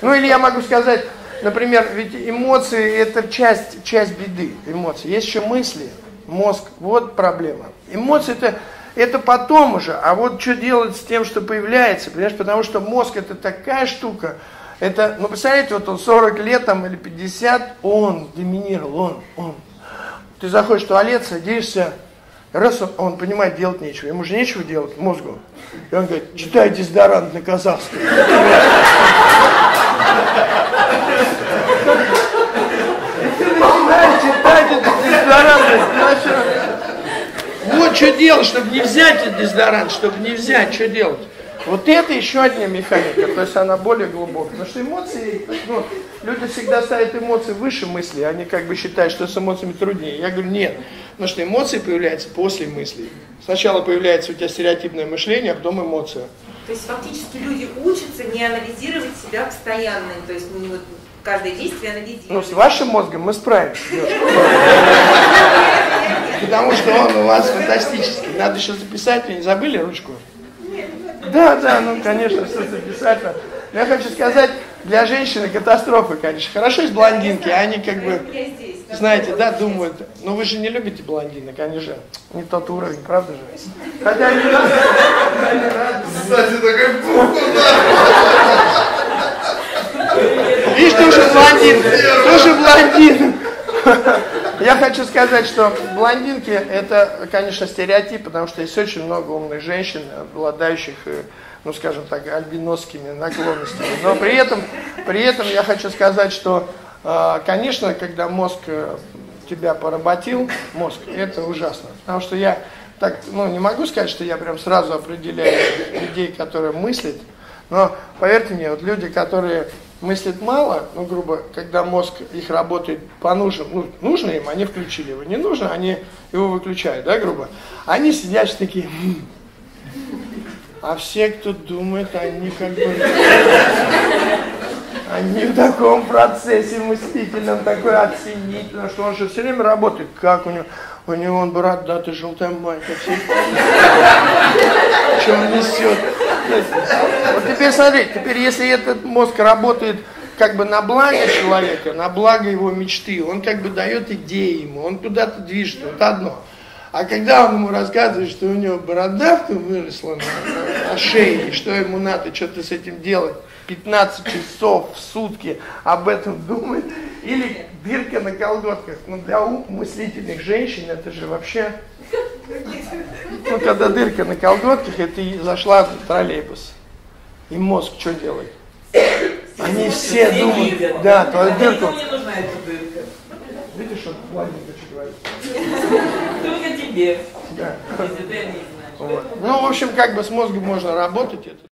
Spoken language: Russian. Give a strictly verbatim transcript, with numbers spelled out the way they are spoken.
Ну или я могу сказать, например, ведь эмоции это часть, часть беды, эмоции. Есть еще мысли, мозг, вот проблема. Эмоции это, это потом уже, а вот что делать с тем, что появляется, понимаешь, потому что мозг это такая штука, это, ну представляете, вот он сорок лет там, или пятьдесят, он доминировал, он, он. Ты заходишь в туалет, садишься, раз он, он понимает, делать нечего, ему же нечего делать, мозгу. И он говорит, читай дезодорант на казахском. Читать этот дезодорант. Вот что делать, чтобы не взять этот дезодорант, чтобы не взять, что делать. Вот это еще одна механика, то есть она более глубокая. Потому что эмоции, ну, люди всегда ставят эмоции выше мысли, они как бы считают, что с эмоциями труднее. Я говорю, нет, потому что эмоции появляются после мыслей. Сначала появляется у тебя стереотипное мышление, а потом эмоция. То есть фактически люди учатся не анализировать себя постоянно, то есть не вот каждое действие анализировать. Ну, с вашим мозгом мы справимся. Потому что он у вас фантастический. Надо еще записать, вы не забыли ручку? Да, да, ну, конечно, что записать. Но я хочу сказать, для женщины катастрофа, конечно. Хорошо есть блондинки, они как бы, знаете, да, думают, ну вы же не любите блондинок, они же не тот уровень, правда же? Хотя они рады. Кстати, такой пух, видишь, тоже блондин, тоже блондин. Я хочу сказать, что блондинки это, конечно, стереотип, потому что есть очень много умных женщин, обладающих, ну, скажем так, альбиносскими наклонностями. Но при этом, при этом я хочу сказать, что, конечно, когда мозг тебя поработил, мозг, это ужасно. Потому что я так, ну, не могу сказать, что я прям сразу определяю людей, которые мыслят, но поверьте мне, вот люди, которые мыслят мало, ну, грубо, когда мозг их работает по нужным, ну, нужно им, они включили его, не нужно, они его выключают, да, грубо. Они сидят такие, м-м". А все, кто думает, они как бы, они в таком процессе мыслительном, такой оценить, потому что он же все время работает, как у него, у него он бородатый, желтая майка, все, что он несет. Вот теперь смотрите, теперь если этот мозг работает как бы на благо человека, на благо его мечты, он как бы дает идеи ему, он куда-то движется, вот одно. А когда он ему рассказывает, что у него бородавка выросла на, на, на шее, что ему надо что-то с этим делать, пятнадцать часов в сутки об этом думает, или дырка на колготках, ну для мыслительных женщин это же вообще... Ну, когда дырка на колготках, и ты зашла в троллейбус, и мозг что делает? Они все думают, да, твою дырку. Никому не нужна эта дырка. Видишь, что планета что говорит? Только тебе. Да. Если ты не знаешь. Вот. Ну, в общем, как бы с мозгом можно работать. Это